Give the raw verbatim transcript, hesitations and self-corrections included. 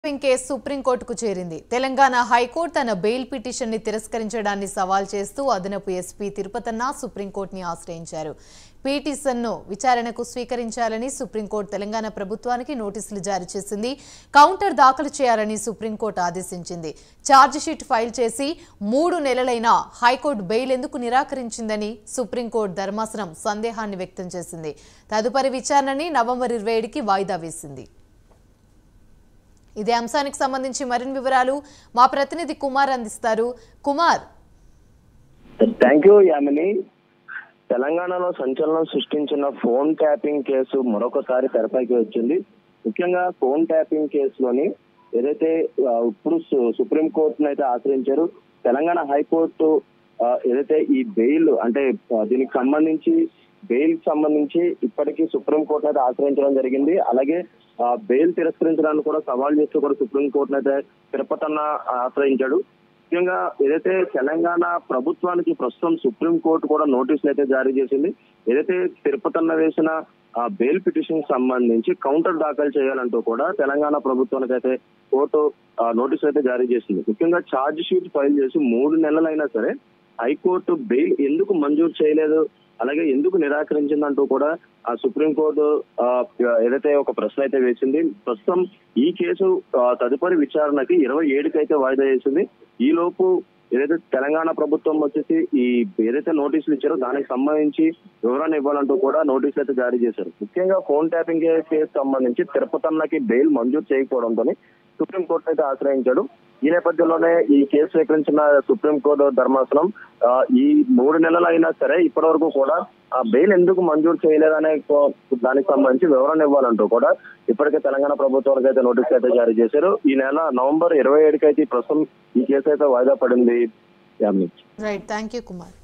Case సుప్రీంకోర్టుకు చేరింది. Telangana high court తన బెయిల్ పిటిషన్ ని తిరస్కరించడాన్ని సవాల్ చేస్తూ అదనపు ఎస్పీ తిరుపతన్న సుప్రీంకోర్టుని ఆశ్రయించారు. పిటిషన్ను విచారణకు స్వీకరించాలని సుప్రీంకోర్టు తెలంగాణ ప్రభుత్వానికి నోటీసులు జారీ చేసింది. కౌంటర్ దాఖలు చేయాలని సుప్రీంకోర్టు ఆదేశించింది. ఛార్జిషీట్ ఫైల్ చేసి మూడు నెలలైనా హైకోర్టు బెయిల్ ఎందుకు నిరాకరించిందని సుప్రీంకోర్టు ధర్మాసనం సందేహాన్ని వ్యక్తం చేసింది. తదుపరి విచారణని నవంబర్ ఇరవై ఏడుకి వాయిదా వేసింది. ఇదే అంశానికి సంబంధించి మరిన్ని వివరాలు మా ప్రతినిధి కుమార్ అందిస్తారు. Kumar, thank you Yamini. తెలంగాణలో సంచలనం సృష్టించిన ఫోన్ ట్యాపింగ్ కేసు మరొకసారి తెరపైకి వచ్చింది. ముఖ్యంగా ఫోన్ ట్యాపింగ్ కేసులోని ఏదైతే ఇప్పుడు సుప్రీం కోర్టును అయితే ఆశ్రయించారు. తెలంగాణ హైకోర్టు ఏదైతే ఈ బెయిల్ అంటే దీనికి సంబంధించి బెయిల్ సంబంధించి ఇప్పటికీ సుప్రీం కోర్టును అయితే ఆశ్రయించడం జరిగింది. అలాగే బెయిల్ తిరస్కరించడానికి కూడా సవాల్ చేస్తూ కూడా సుప్రీం కోర్టును అయితే తిరుపతన్న ఆశ్రయించాడు. ముఖ్యంగా ఏదైతే తెలంగాణ ప్రభుత్వానికి ప్రస్తుతం సుప్రీం కోర్టు కూడా నోటీసులు అయితే జారీ చేసింది. ఏదైతే తిరుపతన్న వేసిన బెయిల్ పిటిషన్ సంబంధించి కౌంటర్ దాఖలు చేయాలంటూ కూడా తెలంగాణ ప్రభుత్వానికి అయితే కోర్టు నోటీసులు అయితే జారీ చేసింది. ముఖ్యంగా ఛార్జ్ షీట్ ఫైల్ చేసి మూడు నెలలైనా సరే హైకోర్టు బెయిల్ ఎందుకు మంజూరు చేయలేదు, అలాగే ఎందుకు నిరాకరించిందంటూ కూడా ఆ సుప్రీంకోర్టు ఏదైతే ఒక ప్రశ్న అయితే వేసింది. ప్రస్తుతం ఈ కేసు తదుపరి విచారణకి ఇరవై ఏడుకి అయితే వాయిదా వేసింది. ఈ లోపు ఏదైతే తెలంగాణ ప్రభుత్వం వచ్చేసి ఈ ఏదైతే నోటీసులు ఇచ్చారో దానికి సంబంధించి వివరణ ఇవ్వాలంటూ కూడా నోటీసులు అయితే జారీ చేశారు. ముఖ్యంగా ఫోన్ ట్యాపింగ్ కేసు సంబంధించి తిరుపతన్నకి బెయిల్ మంజూరు చేయకపోవడంతో సుప్రీంకోర్టు అయితే ఆశ్రయించాడు. ఈ నేపథ్యంలోనే ఈ కేసు స్వీకరించిన సుప్రీంకోర్టు ధర్మాసనం ఈ మూడు నెలలు అయినా సరే ఇప్పటి వరకు కూడా ఆ బెయిల్ ఎందుకు మంజూరు చేయలేదనే దానికి సంబంధించి వివరణ ఇవ్వాలంటూ కూడా ఇప్పటికే తెలంగాణ ప్రభుత్వానికి అయితే నోటీసులు అయితే జారీ చేశారు. ఈ నెల నవంబర్ ఇరవై ఏడుకి అయితే ప్రస్తుతం ఈ కేసు అయితే వాయిదా పడింది. Right, thank you Kumar.